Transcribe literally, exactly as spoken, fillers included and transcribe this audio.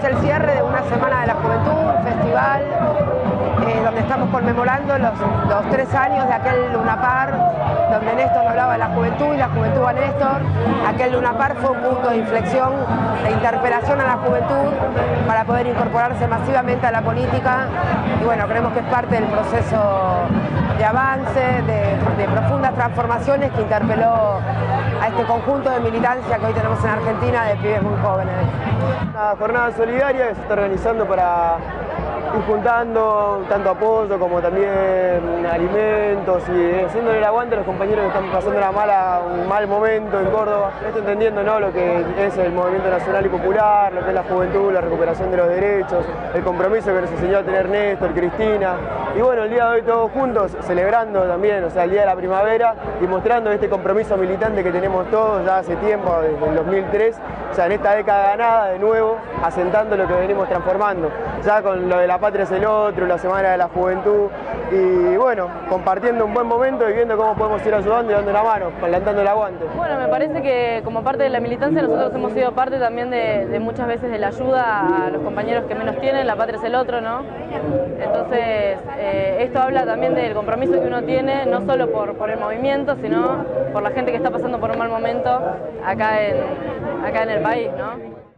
el cierre de una Semana de la Juventud, un festival eh, donde estamos conmemorando los, los tres años de aquel Luna Park, donde Néstor hablaba de la juventud y la juventud a Néstor. Aquel Luna Park fue un punto de inflexión, de interpelación a la juventud para poder incorporarse masivamente a la política, y bueno, creemos que es parte del proceso de avance, de, de profundas transformaciones que interpeló a este conjunto de militancia que hoy tenemos en Argentina de pibes muy jóvenes. Una jornada solidaria que se está organizando para ir juntando tanto apoyo como también alimentos y haciéndole el aguante a los compañeros que están pasando una mala, un mal momento en Córdoba. Esto entendiendo, ¿no?, lo que es el movimiento nacional y popular, lo que es la juventud, la recuperación de los derechos, el compromiso que nos enseñó a tener Néstor, Cristina. Y bueno, el día de hoy todos juntos, celebrando también, o sea, el día de la primavera y mostrando este compromiso militante que tenemos todos ya hace tiempo, desde el dos mil tres, o sea, en esta década ganada de nuevo, asentando lo que venimos transformando, ya con lo de la patria es el otro, la Semana de la Juventud, y bueno, compartiendo un buen momento y viendo cómo podemos ir ayudando y dando la mano, plantando el aguante. Bueno, me parece que como parte de la militancia nosotros hemos sido parte también de, de muchas veces de la ayuda a los compañeros que menos tienen, la patria es el otro, ¿no? Entonces, eh, esto habla también del compromiso que uno tiene, no solo por, por el movimiento, sino por la gente que está pasando por un mal momento acá en, acá en el país, ¿no?